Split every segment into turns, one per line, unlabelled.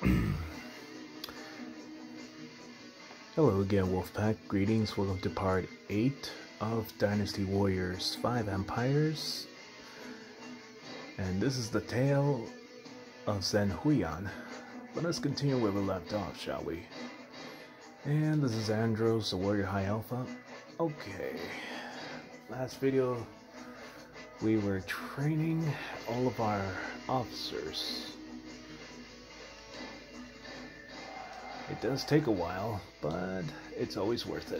Hello again, Wolfpack. Greetings. Welcome to part 8 of Dynasty Warriors 5 Empires. And this is the tale of Zhen Huian. Let us continue where we left off, shall we? And this is Andros, the Warrior High Alpha. Okay. Last video, we were training all of our officers. It does take a while, but it's always worth it.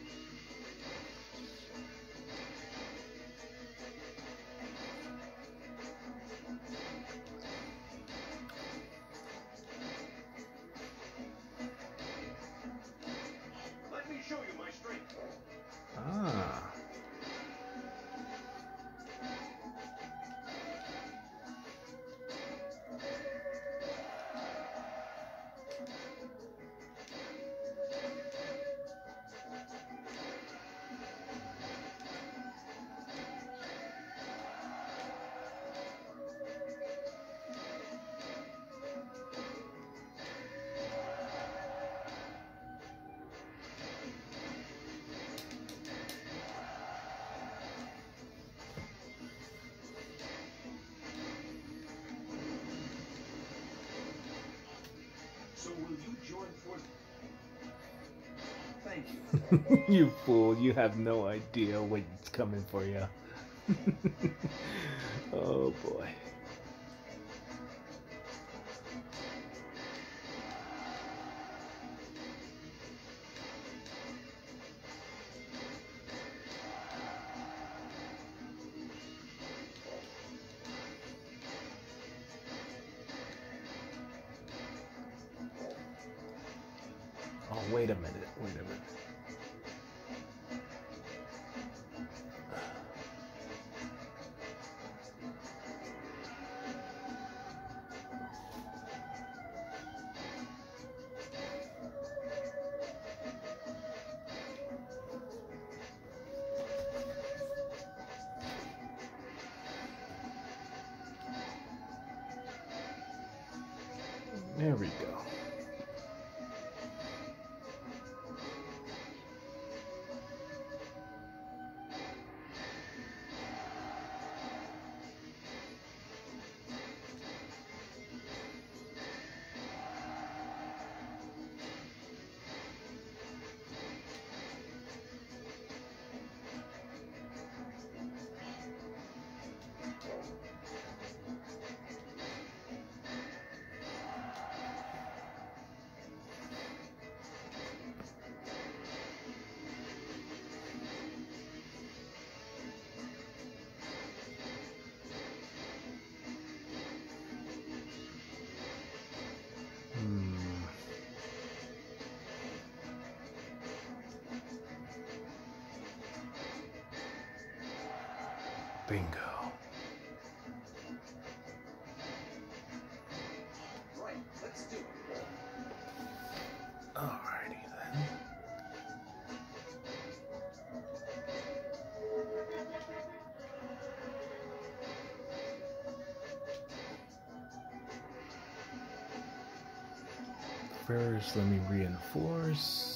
Let me show you my strength.
Ah.
So will you join forces? Thank you.
You fool, you have no idea what's coming for you. Oh boy. Oh, wait a minute, wait a minute. There we go. Bingo.
Right, let's do it.
Alrighty then. First, let me reinforce.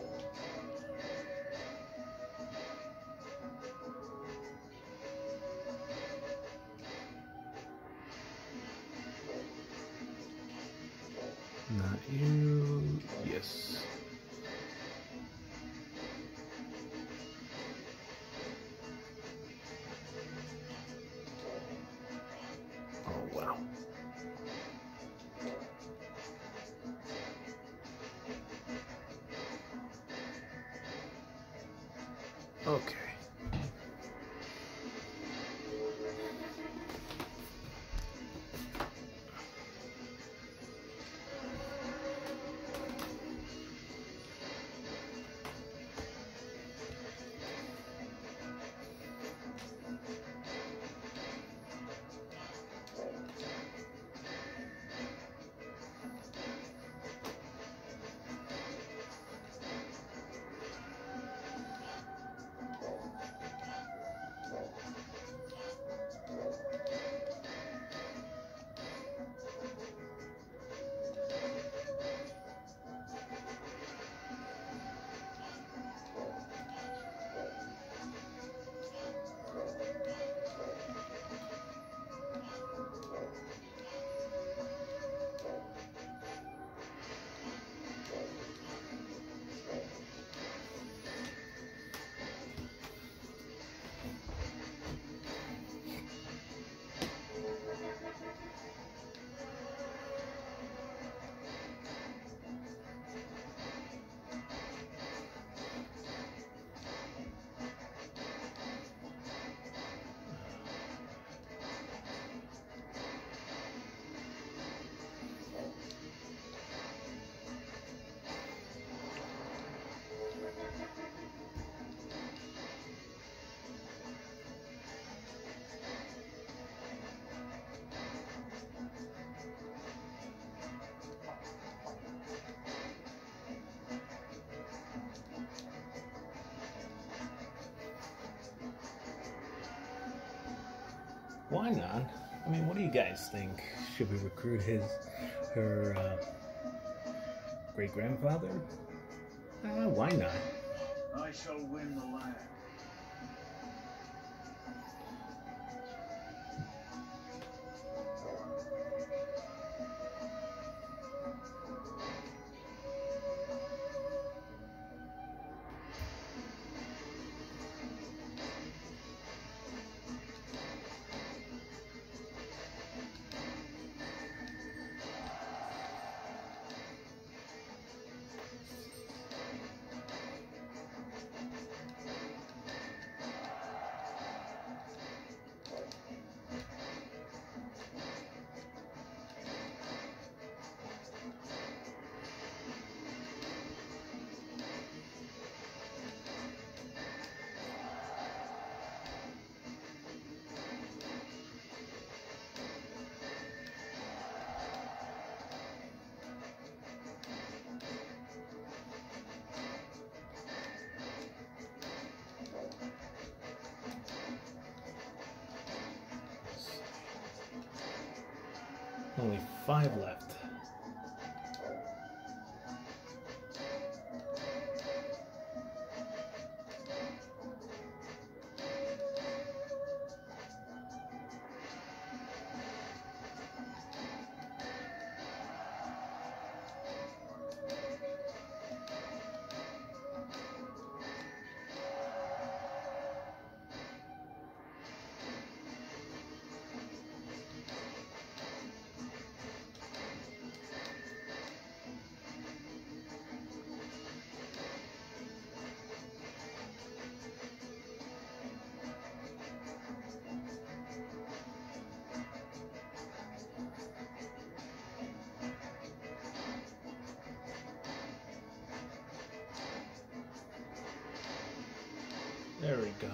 Not you. Yes. Oh, wow. Okay. Why not? I mean, what do you guys think? Should we recruit her great grandfather? Why not?
I shall win the land.
Only 5 left. There we go.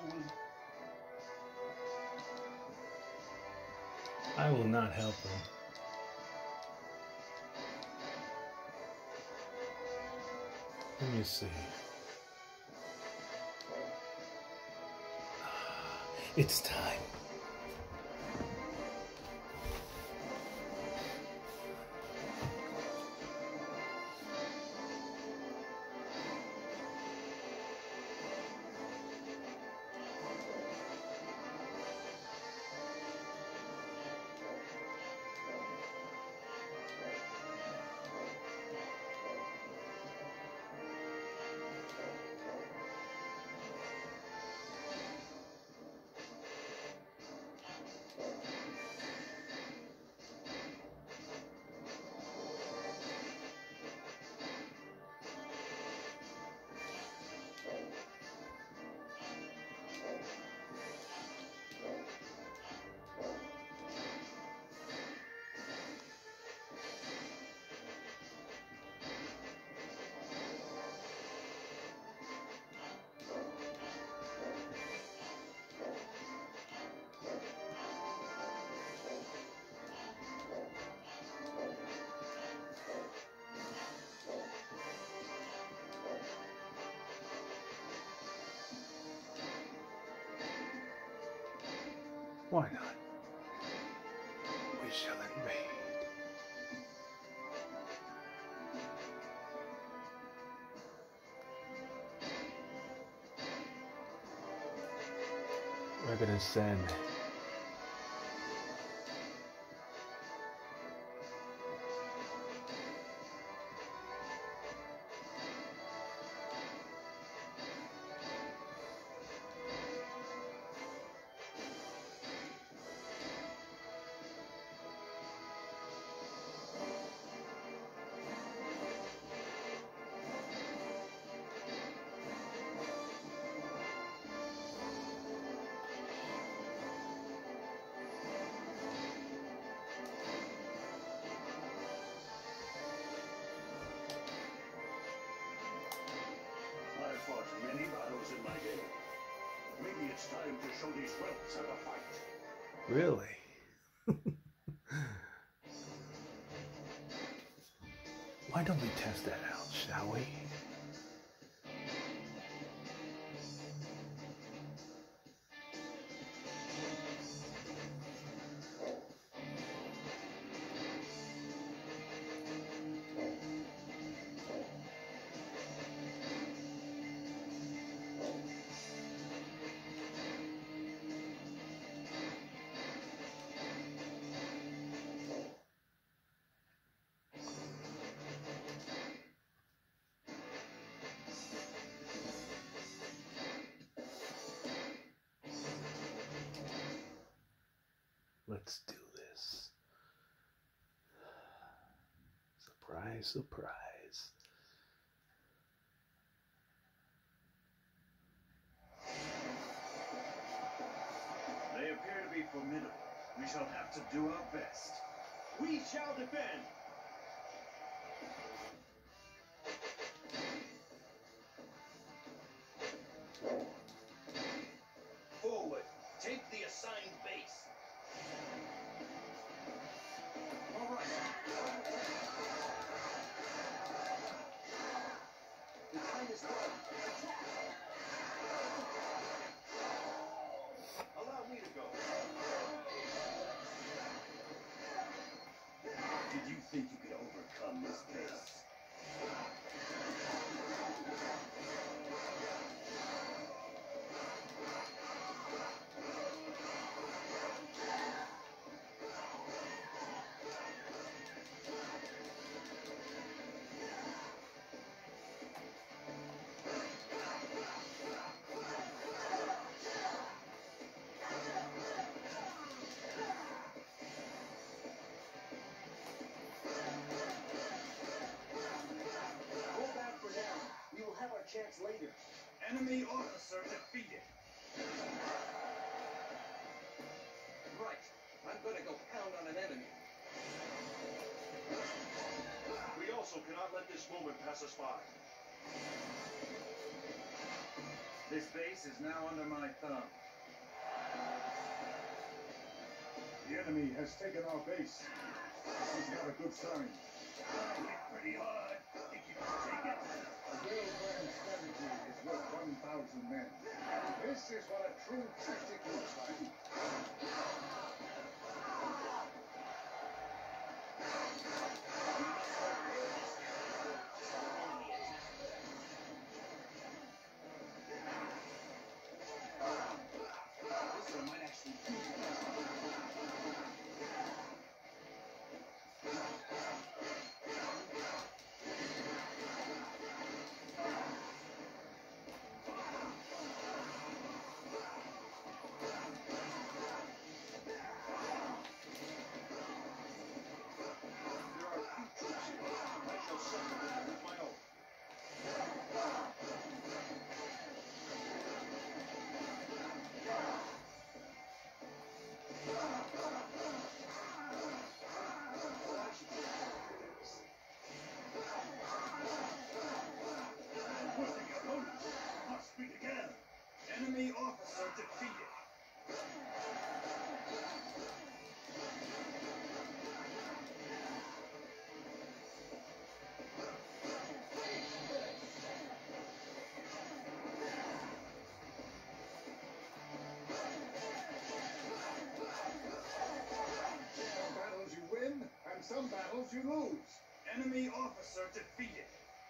with...
I will not help him. Let me see. It's time. Why not? We shall invade. We're gonna send
I fought many battles in my day. Maybe it's time to show these whelps how to fight.
Really? Why don't we test that out, shall we? Let's do this. Surprise, surprise.
They appear to be formidable. We shall have to do our best. We shall defend! Forward! Take the assigned base! All right. The time is right. Attack! Allow me to go. Did you think you could overcome this base? Chance later. Enemy officer defeated. Right. I'm gonna go pound on an enemy. We also cannot let this moment pass us by. This base is now under my thumb.
The enemy has taken our base. This is not a good sign.
I hit pretty hard. Think you can take it?
A well-planned strategy is worth 1,000 men. This is what a true tactic looks like.
This one might actually do it. Enemy officer defeated.
Some battles you win, and some battles you lose.
Enemy officer defeated.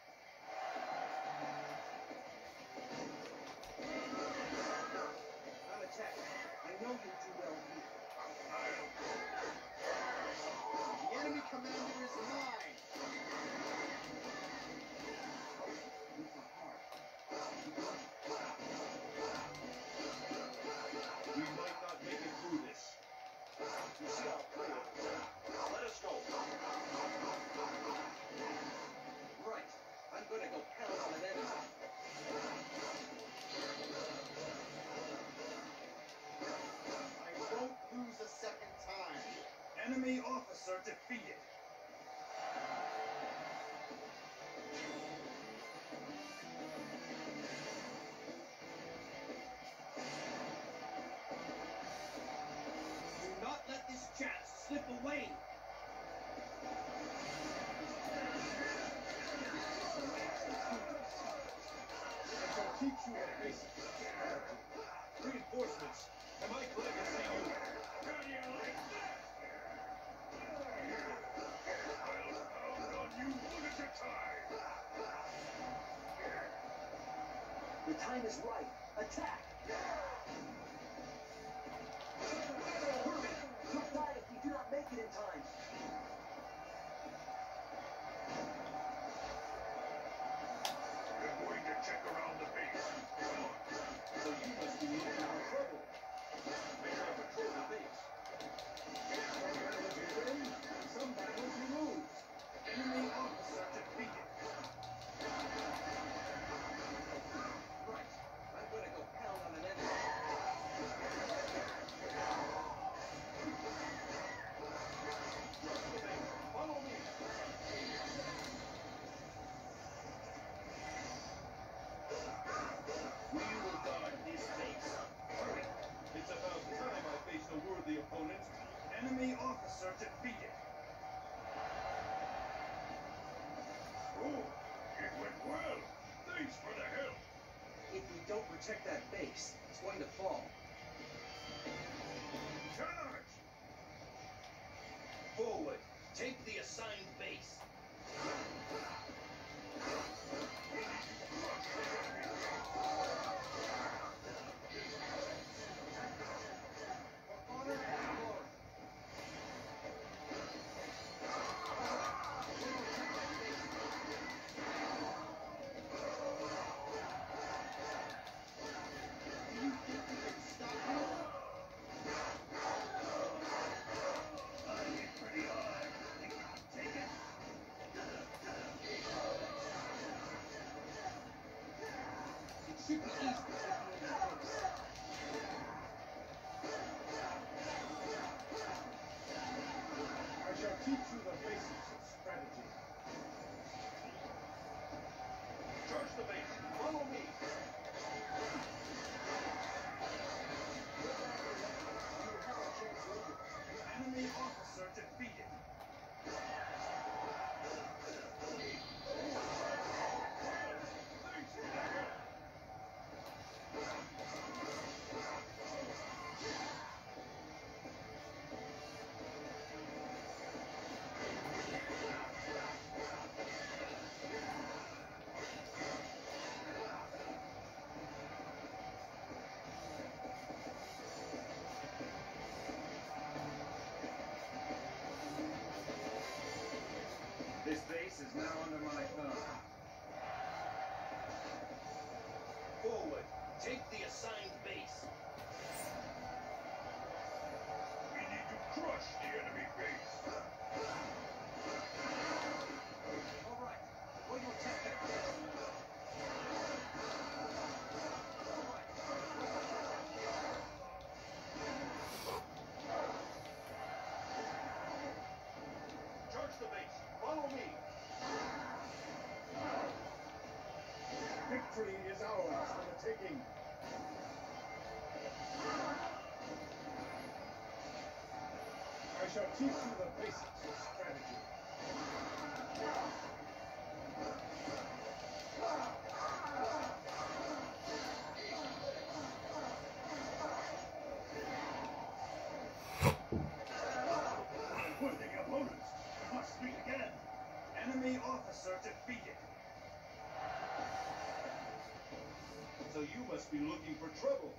I'm attacked. I know you do well here. The enemy commander is mine. We might not make it through this. You see how play it. Let us go. Right. I'm gonna go pound on an enemy. I won't lose a second time. Enemy officer defeated. Do not let this chance slip away.
I shall teach you a basic strategy.
Reinforcements. Am I glad to see you? How do you like that? I'll pound on you one at a time. The time is right. Attack! Hurry! You'll die if we do not make it in time. We're going to check around the base. Come on. So you must be looking for trouble. Maybe I patrol the base.
Some battles you win, and some battles you lose.
Enemy officer defeated. Right. I'm gonna go pound on an enemy. Trust the base. Follow me. We will guard this base. Hurry. It's about time I faced a worthy opponent. Enemy officer defeated. Oh, it went well. Thanks for the help. If we don't protect that base, it's going to fall. Charge! Forward. Take the assigned base. For honor and glory. Do you think we can stop you? I hit pretty hard. Think you can take it? It should be easy to take the enemy base.
I shall teach you the basics of strategy.
Charge the base. Follow me.
This base is now under my thumb.
Forward. Take the assigned base. We need to crush the enemy base.
All right. Will you attack that base? All right.
Charge the base. Follow me.
Victory is ours for the taking. I shall teach you the basics of strategy.
Wounding opponents. Must meet again.
Enemy officer defeated.
So you must be looking for trouble.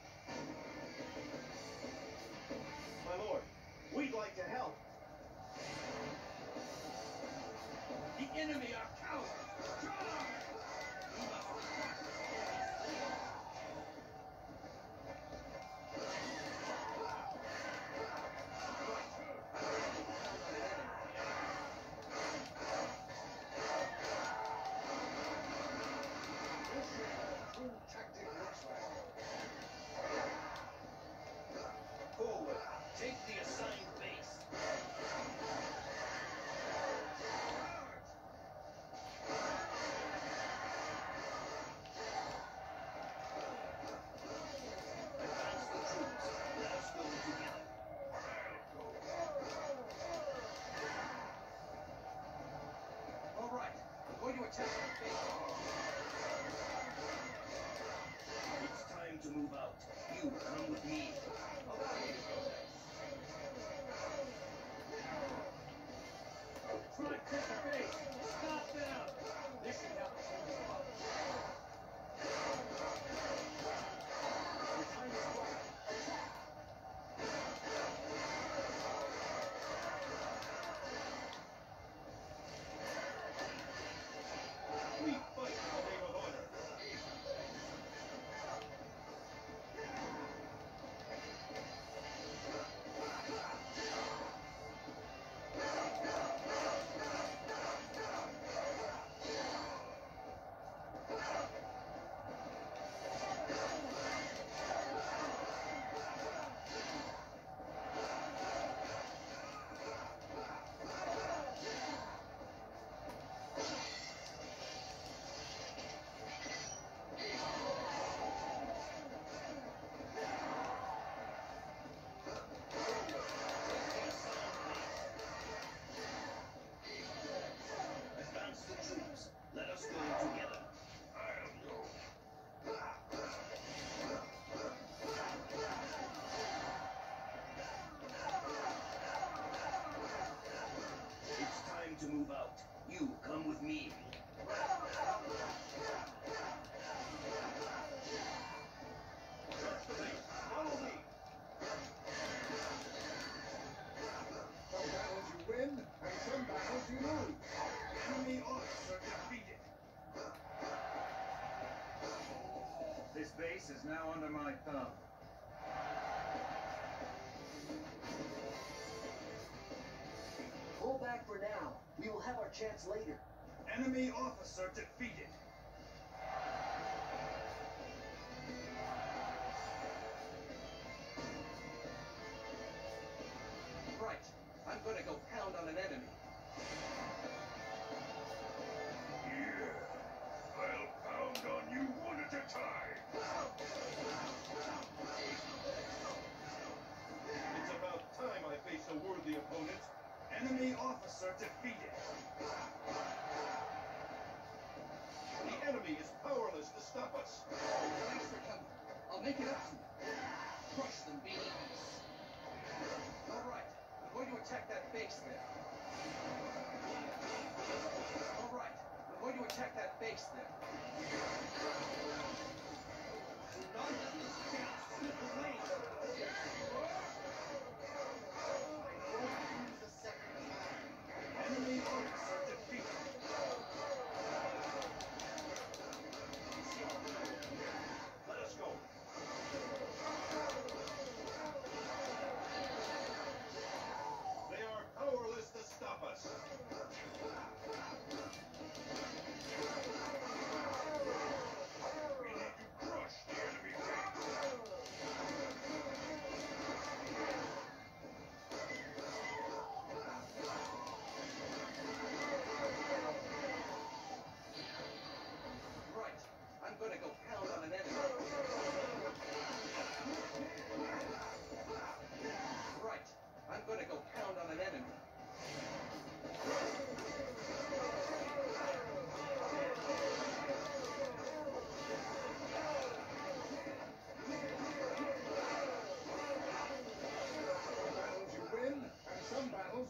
My lord, we'd like to help. The enemy are cowards. Charge! We must crush the
This is how true tactic looks like.
Forward. Take the assigned base. Advance the troops. Let us go together.
All right. I'm going to attack that base.
It's time to move out. You come with me.
Allow me to go next. Try to take the base. Stop them. This should help us hold them up. Your time is right. Attack.
We fight in the name of honor. Advance the troops. Let us go together. I'll go. It's time to move out. You come with me. Charge the base. Follow me.
Some battles you win, and some battles you lose. Enemy officer defeated. This base is now under my thumb.
Pull back for now. We will have our chance later.
Enemy officer defeated. Right. I'm gonna go pound on an enemy.
Yeah. I'll pound on you one at a time. It's about time I face a worthy opponent.
Enemy officer defeated.
The enemy is powerless to stop us.
Thanks for coming. I'll make it up to you. Crush them, beans.
All right. I'm going to attack that base there. All right. I'm going to attack that base there. None of this can't slip away.
I won't lose a second time.
Enemy officer defeated.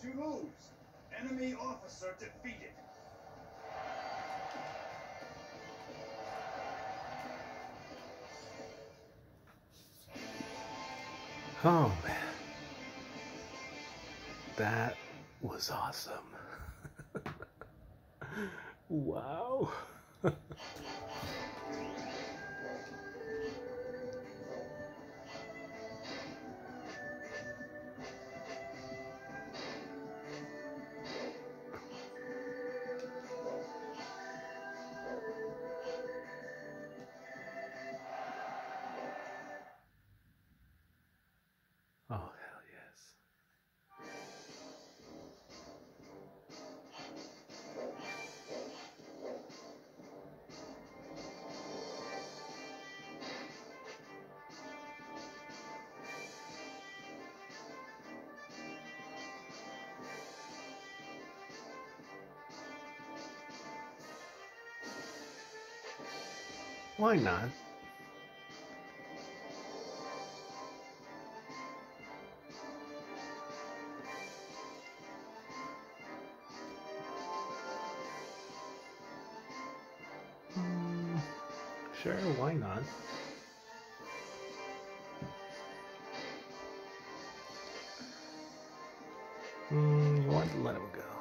you lose.
Enemy officer defeated.
Oh man, that was awesome. Wow. Oh, hell yes. Why not? Sure, why not? You want to let him go.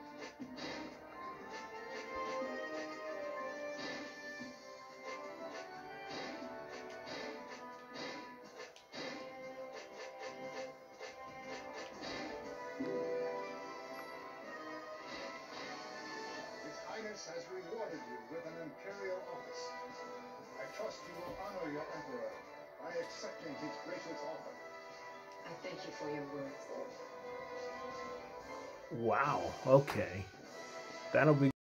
His Highness has rewarded you with an imperial office. I trust you will honor your emperor by accepting his gracious offer.
I thank you for your words.
Wow, okay. That'll be